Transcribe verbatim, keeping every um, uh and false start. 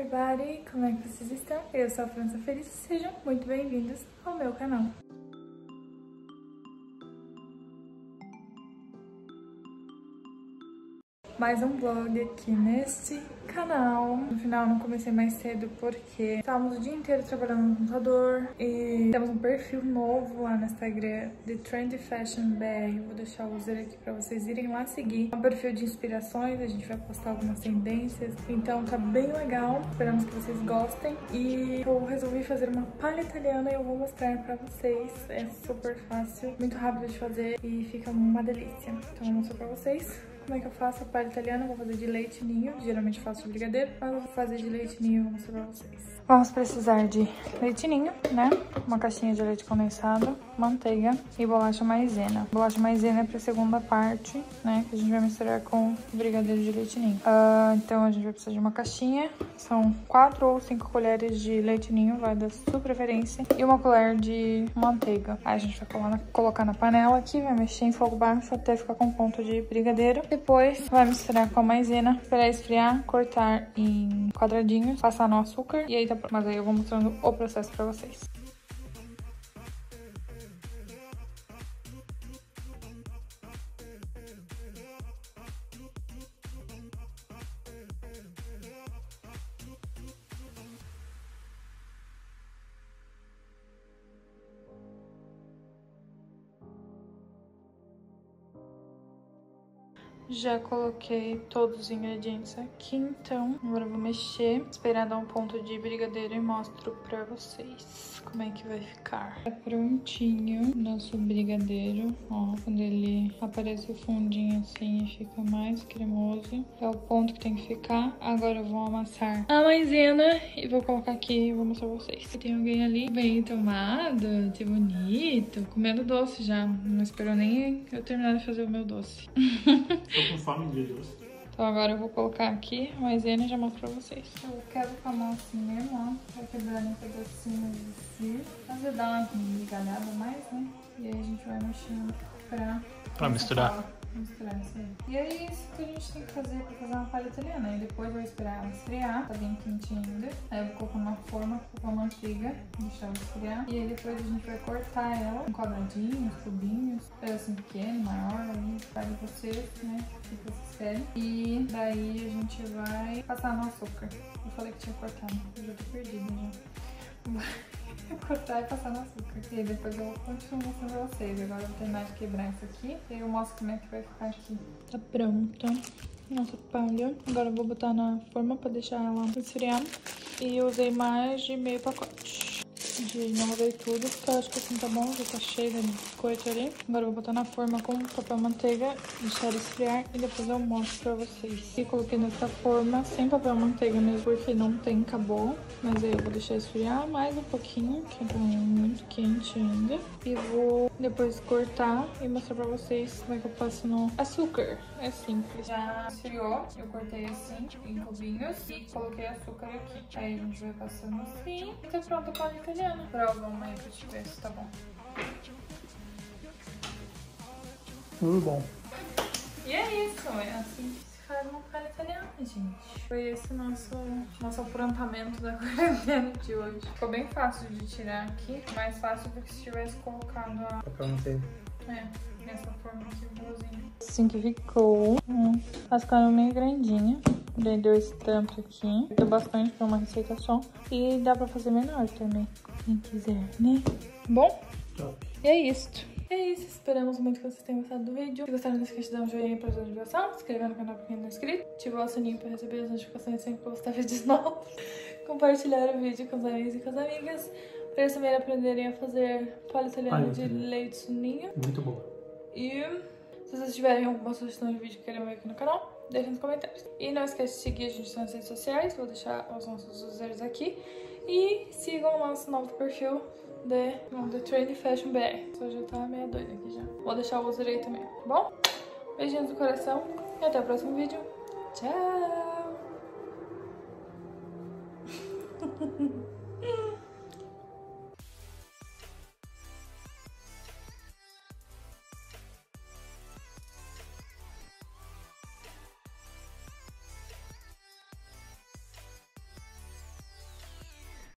everybody! Como é que vocês estão? Eu sou a França Feliz, sejam muito bem-vindos ao meu canal. Mais um vlog aqui neste canal. No final não comecei mais cedo porque estávamos o dia inteiro trabalhando no computador e temos um perfil novo lá no Instagram, The Trendy Fashion B R. Vou deixar o user aqui pra vocês irem lá seguir. É um perfil de inspirações, a gente vai postar algumas tendências, então tá bem legal. Esperamos que vocês gostem. E eu resolvi fazer uma palha italiana e eu vou mostrar pra vocês. É super fácil, muito rápido de fazer e fica uma delícia. Então eu vou mostrar pra vocês como é que eu faço a palha italiana. Eu vou fazer de leite ninho, geralmente faço de brigadeiro, mas eu vou fazer de leite ninho e vou mostrar pra vocês. Vamos precisar de leite ninho, né? Uma caixinha de leite condensado, manteiga e bolacha maisena. Bolacha maisena é pra segunda parte, né? Que a gente vai misturar com o brigadeiro de leite ninho. Uh, então a gente vai precisar de uma caixinha. São quatro ou cinco colheres de leite ninho, vai da sua preferência. E uma colher de manteiga. Aí a gente vai colocar na, colocar na panela aqui, vai mexer em fogo baixo até ficar com ponto de brigadeiro. Depois vai misturar com a maisena, esperar esfriar, cortar em quadradinhos, passar no açúcar e aí tá pronto. Mas aí eu vou mostrando o processo pra vocês. Já coloquei todos os ingredientes aqui, então agora eu vou mexer, esperar dar um ponto de brigadeiro e mostro pra vocês como é que vai ficar. Tá prontinho nosso brigadeiro, ó, quando ele aparece o fundinho assim e fica mais cremoso, é o ponto que tem que ficar. Agora eu vou amassar a maisena e vou colocar aqui e vou mostrar pra vocês. Tem alguém ali bem tomado, que bonito, comendo doce já, não esperou nem eu terminar de fazer o meu doce. Tô com fome de doce. Então agora eu vou colocar aqui a maisena e já mostro pra vocês. Eu quero com a mão assim mesmo, ó. Vai quebrando em pedacinhos assim. Às vezes dá uma migalhada mais, né? E aí a gente vai mexendo pra... Pra misturar. Misturar isso aí. E é isso que a gente tem que fazer pra fazer uma palha italiana. Aí depois eu vou esperar ela esfriar, tá bem quentinha ainda. Aí eu vou colocar numa forma com a manteiga, deixar ela esfriar. E aí depois a gente vai cortar ela em quadradinhos, cubinhos, pedacinho pequeno, maior, aí vai vocês, né? O que vocês querem. E daí a gente vai passar no açúcar. Eu falei que tinha cortado, eu já tô perdida já. Cortar e passar no açúcar. E aí depois eu continuo mostrando pra vocês. Agora eu vou terminar de quebrar isso aqui. E aí eu mostro como é que vai ficar aqui. Tá pronta nossa palha. Agora eu vou botar na forma pra deixar ela esfriar. E eu usei mais de meio pacote. De não usei tudo, porque eu acho que assim tá bom, já tá cheio de biscoito ali. Agora eu vou botar na forma com papel manteiga, deixar esfriar e depois eu mostro pra vocês. E coloquei nessa forma sem papel manteiga mesmo, porque não tem acabou. Mas aí eu vou deixar esfriar mais um pouquinho, que tá muito quente ainda. E vou depois cortar e mostrar pra vocês como é que eu passo no açúcar. É simples. Já esfriou, eu cortei assim, em cubinhos e coloquei açúcar aqui. Aí a gente vai passando assim e tá pronto a palha italiana. Prova uma aí pra te ver se tá bom. Tudo bom. E é isso, é assim que se faz uma palha italiana, gente. Foi esse nosso, nosso aprontamento da quarentena de hoje. Ficou bem fácil de tirar aqui, mais fácil do que se tivesse colocado a... Papel manteiga. É, nessa forma aqui, boazinha. Assim que ficou. Hum, elas ficaram meio grandinha. Daí deu esse tanto aqui. Deu bastante pra uma receita só. E dá pra fazer menor também, quem quiser, né? Bom? Top. E é isso. É isso, esperamos muito que vocês tenham gostado do vídeo. Se gostaram, não esqueça de dar um joinha pra ajudar a divulgação, se inscrever no canal pra quem não é inscrito, ativar o sininho pra receber as notificações sempre que eu postar vídeos novos, compartilhar o vídeo com os amigos e com as amigas, para eles também aprenderem a fazer palha italiana de leite ninho. Muito boa. E se vocês tiverem alguma sugestão de vídeo que querem ver aqui no canal, deixem nos comentários. E não esquece de seguir a gente nas redes sociais, vou deixar os nossos usuários aqui. E sigam o nosso novo perfil The, The Trendy Fashion B R. Só já tá meio doida aqui já. Vou deixar o user aí também, tá bom? Beijinhos do coração e até o próximo vídeo. Tchau!